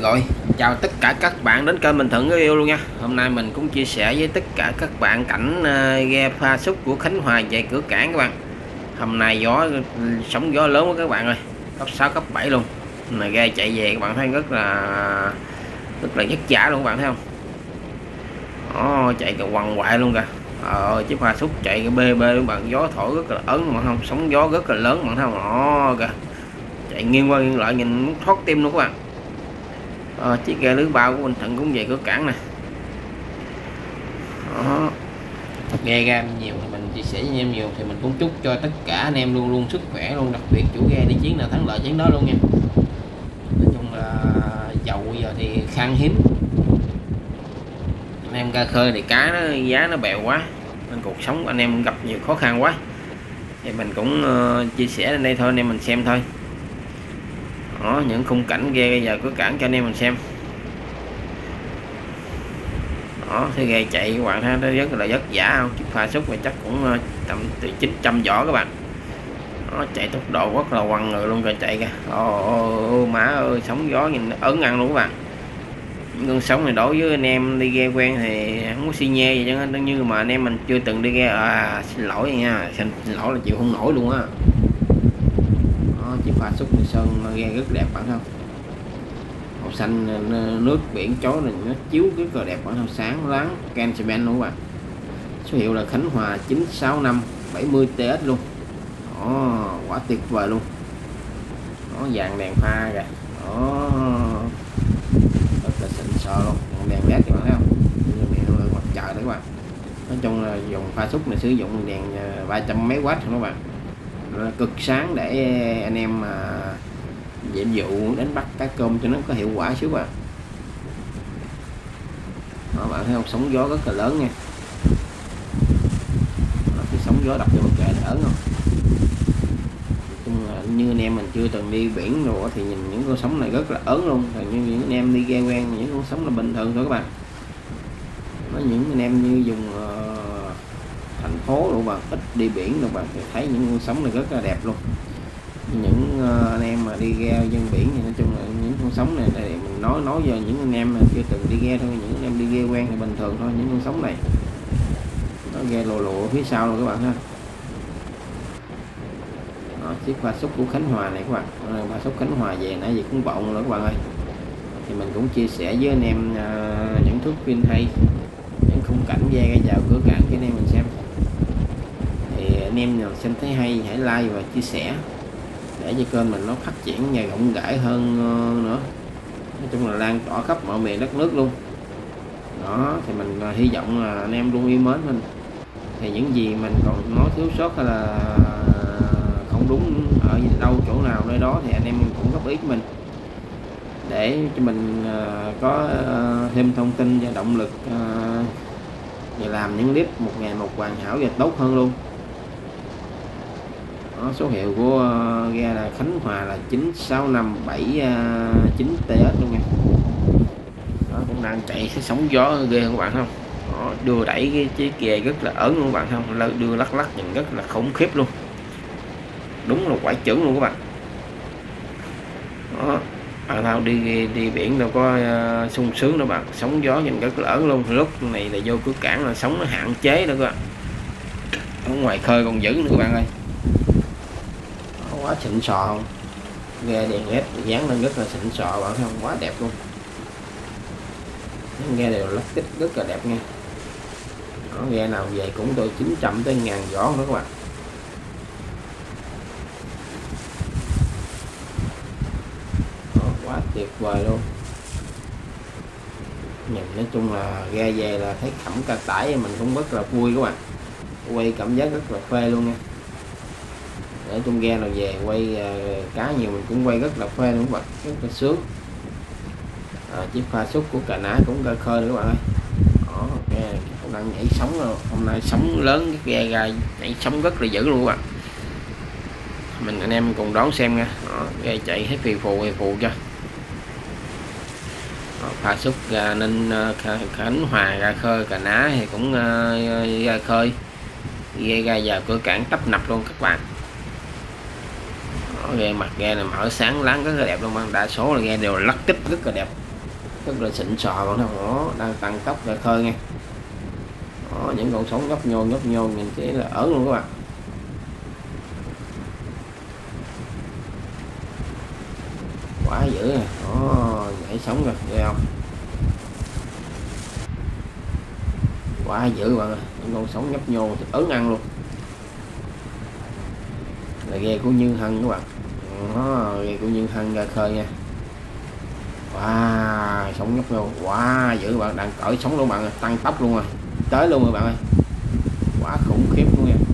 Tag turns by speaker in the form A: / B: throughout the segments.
A: Rồi, chào tất cả các bạn đến kênh Bình Thuận Có Yêu luôn nha. Hôm nay mình cũng chia sẻ với tất cả các bạn cảnh ghe pha súc của Khánh Hòa về cửa cảng các bạn. Hôm nay sóng gió lớn quá các bạn ơi, cấp 6 cấp 7 luôn. Mà ghe chạy về các bạn thấy rất là vất vả luôn các bạn thấy không? Chạy quằn quại luôn kìa. Chiếc pha súc chạy cái bê bê các bạn, gió thổi rất là ớn mà không, sóng gió rất là lớn bạn thấy không? Kìa. Chạy nghiêng qua nghiêng lại nhìn muốn thoát tim luôn các bạn. Chiếc ghe lưới bao của Bình Thuận cũng về cửa cảng này. Ghe ra nhiều thì mình chia sẻ với anh em nhiều, thì mình cũng chúc cho tất cả anh em luôn luôn sức khỏe luôn, đặc biệt chủ ghe đi chiến là thắng lợi chiến đó luôn nha. Nói chung là dầu bây giờ thì khan hiếm, anh em ra khơi thì cá nó giá nó bèo quá nên cuộc sống anh em gặp nhiều khó khăn quá, thì mình cũng chia sẻ lên đây thôi anh em mình xem thôi. Những khung cảnh ghe bây giờ cửa cảng cho anh em mình xem. Thì ghe chạy các bạn thấy nó rất là vất vả không? Chiếc pha súc này chắc cũng tầm từ 900 vỏ các bạn. Chạy tốc độ rất là quăng người luôn rồi chạy kìa. Má ơi, sóng gió nhìn ớn ăn luôn các bạn. Những con sóng này đối với anh em đi ghe quen thì không có xi nhê gì chứ, như mà anh em mình chưa từng đi ghe xin lỗi nha, xin lỗi là chịu không nổi luôn á. Chiếc pha súc này sơn ghe rất đẹp bạn không? Màu xanh nước biển chói này nó chiếu rất là đẹp, bản thân sáng láng can cement luôn các bạn. Số hiệu là Khánh Hòa 965 70 TS luôn. Quả tuyệt vời luôn. Vàng đèn pha kìa. Rất là xịn sò luôn, đèn led các bạn thấy không? Điện năng lượng mặt trời đấy các bạn. Nói chung là dùng pha súc này sử dụng đèn 300 mấy W các bạn, cực sáng để anh em nhiệm vụ đánh bắt cá cơm cho nó có hiệu quả xíu bạn. Bạn thấy không, sóng gió rất là lớn nha. Cái sóng gió đập vô mình kệ đỡ không? Như anh em mình chưa từng đi biển rồi thì nhìn những con sóng này rất là ớn luôn. Còn như những anh em đi ghe quen những con sóng là bình thường thôi các bạn. Những anh em như dùng thành phố rồi bạn, ít đi biển rồi bạn, thì thấy những con sóng này rất là đẹp luôn. Những anh em mà đi ghe dân biển thì nói chung là những con sóng này để mình nói giờ những anh em mà chưa từng đi ghe thôi, những anh em đi ghe quen thì bình thường thôi. Những con sóng này nó ghe lồ lồ phía sau rồi các bạn ha. Chiếc pha súc của Khánh Hòa này các bạn, pha súc Khánh Hòa về nãy giờ cũng bọng rồi các bạn ơi, thì mình cũng chia sẻ với anh em những thước phim hay, những khung cảnh ghe ra vào cửa cảng cho anh em mình xem. Thì anh em nào xem thấy hay hãy like và chia sẻ để cho kênh mình nó phát triển và rộng rãi hơn nữa. Nói chung là lan tỏa khắp mọi miền đất nước luôn. Thì mình hy vọng là anh em luôn yêu mến mình. Thì những gì mình còn nói thiếu sót hay là không đúng ở đâu chỗ nào nơi đó thì anh em cũng góp ý của mình để cho mình có thêm thông tin và động lực và làm những clip một ngày một hoàn hảo và tốt hơn luôn. Số hiệu của ghe là Khánh Hòa là 96579 TS luôn nha. Cũng đang chạy cái sóng gió ghê các bạn không? Đưa đẩy cái chiếc ghe rất là ớn luôn các bạn không? Đưa lắc lắc nhìn rất là khủng khiếp luôn. Đúng là quái chưởng luôn các bạn. Nào đi biển đâu có sung sướng đâu bạn, sóng gió nhìn rất là ớn luôn. Lúc này là vô cửa cảng là sóng nó hạn chế nữa các bạn. Ở ngoài khơi còn dữ nữa các bạn ơi. Quá xịn sò không? Ghe đèn led dán lên rất là xịn sò bạn không? Quá đẹp luôn. Ghe đều lắc tích rất là đẹp nha. Ghe nào về cũng từ 900 tới 1000 vỏ nữa các bạn. Quá tuyệt vời luôn. Nhìn nói chung là ghe về là thấy khẩm ca tải mình cũng rất là vui các bạn. Quay cảm giác rất là phê luôn nha. Để trong ghe nào về quay cá nhiều mình cũng quay rất là phê luôn các bạn, rất là sướng. Chiếc pha súc của Cà Ná cũng ra khơi nữa các bạn ơi. Ghe hôm nay nhảy sóng rồi, hôm nay sóng lớn, cái ghe ra nhảy sóng rất là dữ luôn các bạn. Mình anh em cùng đón xem nha. Ghe chạy hết phì phù cho. Pha súc ra nên Khánh Hòa ra khơi, Cà Ná thì cũng ra khơi. Ghe ra vào cửa cảng tấp nập luôn các bạn. Ghe mặt ghe này mở sáng láng rất là đẹp luôn, đa số là ghe đều lắc tích rất là đẹp. rất là xịn sò bạn thấy không? Đó, đang tăng tốc ra khơi nha. Đó, những con sóng nhấp nhô nhìn chỉ là ớn luôn các bạn. Quá dữ nè. Đó, nhảy sóng rồi ghê không? Quá dữ bạn ơi, những con sóng nhấp nhô thì ớn ăn luôn. Là ghe của Như Hân các bạn. Đó, ghe của Như Hân ra khơi nha. Wow, sóng nhấp nhô quá dữ bạn, đang cởi sóng luôn bạn ơi, tăng tốc luôn rồi, tới luôn rồi bạn ơi, quá khủng khiếp luôn nha.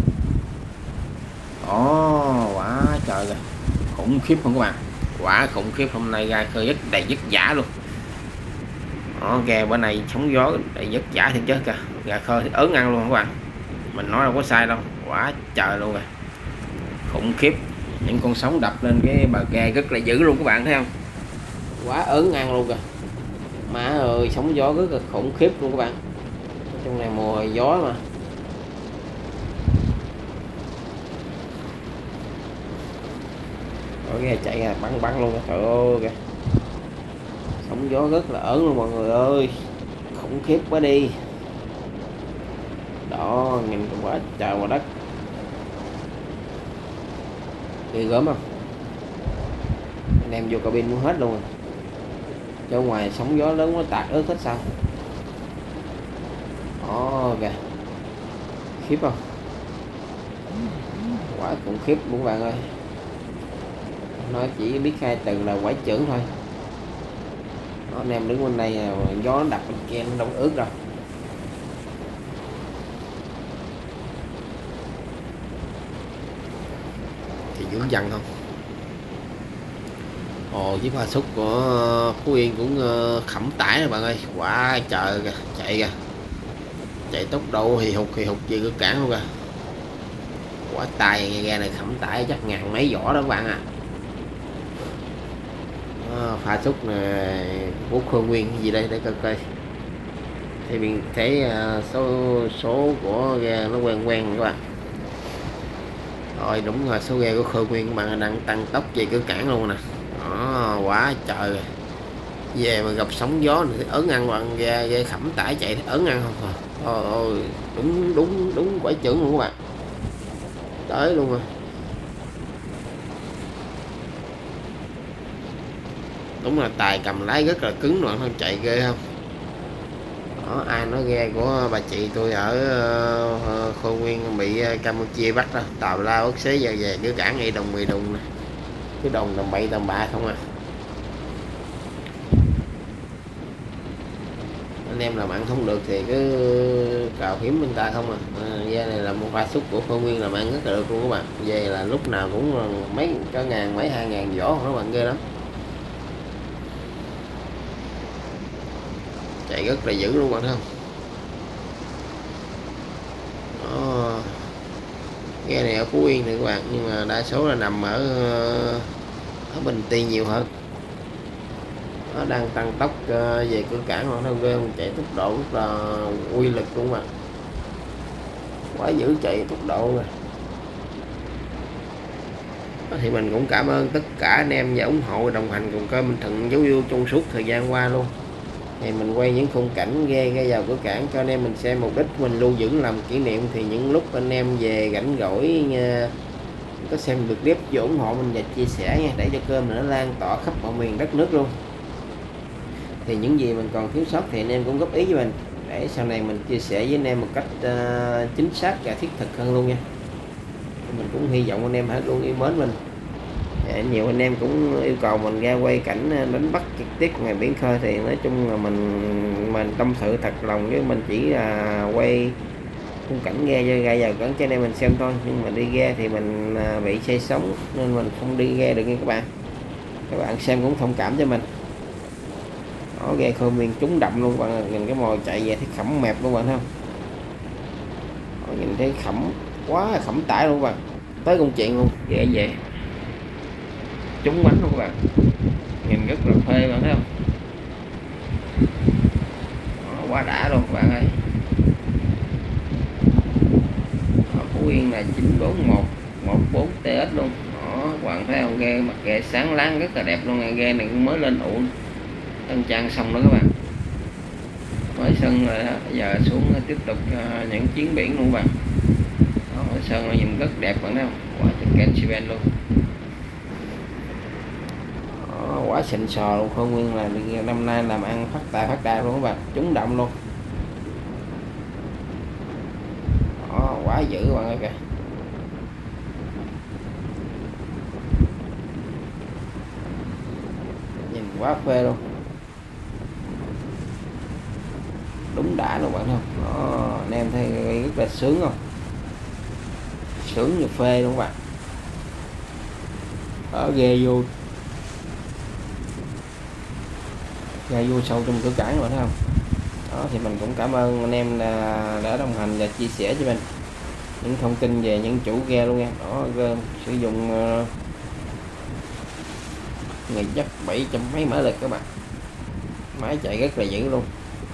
A: Ồ, quá trời rồi, khủng khiếp không các bạn, quá khủng khiếp. Hôm nay ra khơi rất đầy vất vả luôn. Đó, ghe bữa nay sóng gió đầy vất vả thiệt chứ kìa, ra khơi thì ớn ăn luôn các bạn, mình nói đâu có sai đâu, quá trời luôn rồi, khủng khiếp. Những con sóng đập lên cái bờ ghe rất là dữ luôn các bạn thấy không, quá ớn ăn luôn kìa. Má ơi, sóng gió rất là khủng khiếp luôn các bạn, trong này mùa gió mà. Có ghe chạy à, bắn luôn, trời ơi kìa, sóng gió rất là ớn luôn mọi người ơi, khủng khiếp quá đi. Đó, nhìn quá trời quá đất, ghê gớm không, anh em vô cabin muốn hết luôn rồi, cho ngoài sóng gió lớn quá tạt ớt hết sao. Đó kìa, khiếp không, quá khủng khiếp luôn các bạn ơi, nói chỉ biết hai từ là quái trưởng thôi. Đó, anh em đứng bên đây gió đập bên kia nó đâu ướt đâu. Thì vướng dần không. Ồ, chiếc pha xúc của Phú Yên cũng khẩm tải rồi bạn ơi, quá trời kìa, chạy tốc độ hì hục về cửa cảng luôn kìa, quá tài. Ghe này khẩm tải chắc ngàn mấy vỏ đó các bạn à. Pha xúc này của Khôi Nguyên gì đây để coi thì mình thấy số của ghe nó quen các bạn. Rồi đúng rồi, số ghe của Khôi Nguyên các bạn đang tăng tốc về cửa cảng luôn nè. Đó, quá trời rồi. Về mà gặp sóng gió thì ớn ăn bạn, ghe khẩm tải chạy thì ớn ăn không à. Ôi, đúng quả chuẩn luôn các bạn, tới luôn rồi. Đúng là tài cầm lái rất là cứng rồi, không chạy ghê không. Đó, ai nói ghe của bà chị tôi ở Khôi Nguyên bị Campuchia bắt đó, tàu lao ức xế giờ về cứ cảng ngay đồng mì đùng nè, cái đồng tầm bậy tầm bạ không à. Anh em làm ăn không được thì cứ cào phím bên ta không à. Ghe này là một pha xúc của Khôi Nguyên làm ăn rất là được luôn các bạn, về là lúc nào cũng mấy cả ngàn mấy 2.000 vỏ các bạn, ghê lắm, chạy rất là dữ luôn bạn thấy không. Đó, ghe này ở Phú Yên này các bạn, nhưng mà đa số là nằm ở Bình Tiên nhiều hơn. Nó đang tăng tốc về cửa cảng, họ đâu ghê không, chạy tốc độ rất là uy lực luôn mà, quá dữ, chạy tốc độ rồi. Thì mình cũng cảm ơn tất cả anh em và ủng hộ đồng hành cùng kênh Minh Thuận Dấu Yêu trong suốt thời gian qua luôn. Thì mình quay những khung cảnh ghe ra vào cửa cảng cho anh em mình xem, mục đích mình lưu giữ làm kỷ niệm. Thì những lúc anh em về rảnh rỗi có xem được clip vô ủng hộ mình và chia sẻ nha, để cho kênh nó lan tỏa khắp mọi miền đất nước luôn. Thì những gì mình còn thiếu sót thì anh em cũng góp ý với mình, để sau này mình chia sẻ với anh em một cách chính xác và thiết thực hơn luôn nha. Mình cũng hy vọng anh em hãy luôn yêu mến mình. Nhiều anh em cũng yêu cầu mình ra quay cảnh đánh bắt trực tiếp ngoài biển khơi, thì nói chung là mình tâm sự thật lòng, với mình chỉ là quay khung cảnh ghe ra vào cẩn cho anh em mình xem thôi. Nhưng mà đi ghe thì mình bị say sóng nên mình không đi ghe được nha các bạn xem cũng thông cảm cho mình. Đó, ghe Khôi Nguyên trúng đậm luôn bạn, nhìn cái mồi chạy về thấy khẩm mẹp luôn bạn thấy không. Đó, nhìn thấy khẩm quá, khẩm tải luôn bạn, tới công chuyện luôn, dễ về trúng bánh luôn các bạn, nhìn rất là phê bạn thấy không. Đó, quá đã luôn các bạn ơi. Phú Yên là 94114 TS luôn. Đó, các bạn thấy không, ghe mặt ghe sáng láng rất là đẹp luôn, ghe này cũng mới lên ụ tân trang xong đó các bạn, mới sân rồi đó. Giờ xuống tiếp tục những chuyến biển luôn các bạn. Đó, sân nhìn rất đẹp bạn thấy không, quá trời kênh Siben luôn. Đó, quá xịn sò luôn. Khôi Nguyên là năm nay làm ăn phát tài luôn các bạn, trúng động luôn. Đó, quá dữ các bạn ơi kìa. Nhìn quá phê luôn, đúng đã luôn bạn không. Đó, anh em thấy rất là sướng không, sướng như phê luôn các bạn. Đó, ghe vô sâu trong cửa cảng các bạn thấy không. Đó thì mình cũng cảm ơn anh em đã đồng hành và chia sẻ cho mình những thông tin về những chủ ghe luôn nha. Đó, sử dụng người dắt 700 mấy mã lực các bạn, máy chạy rất là dữ luôn.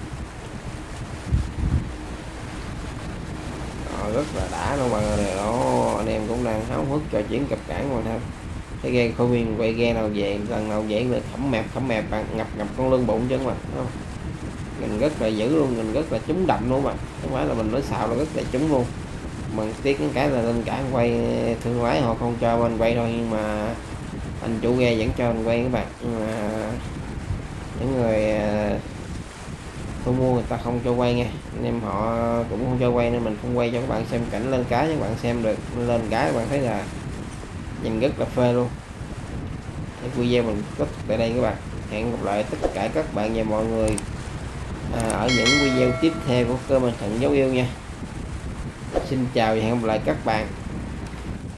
A: Đó, rất là đã luôn bạn ơi. Đó, anh em cũng đang háo hức cho chuyến cập cảng mà thôi. Cái ghe Khôi Nguyên quay ghe nào về lần nào vậy là khẩm mẹp bạn, ngập con lưng bụng chứ mà không. Mình rất là dữ luôn, mình rất là trúng đậm luôn mà, không phải là mình nói xạo, là rất là trúng luôn. Mình tiếc cái là lên cảng quay thương lái họ không cho mình quay thôi, nhưng mà anh chủ ghe vẫn cho mình quay các bạn. Nhưng mà những người thu mua người ta không cho quay nha, anh em họ cũng không cho quay nên mình không quay cho các bạn xem cảnh lên cái cho các bạn xem được. Lên cái các bạn thấy là nhìn rất là phê luôn. Cái video mình kết thúc tại đây các bạn, hẹn gặp lại tất cả các bạn và mọi người ở những video tiếp theo của Cơ Minh Thuận Dấu Yêu nha. Xin chào và hẹn gặp lại các bạn.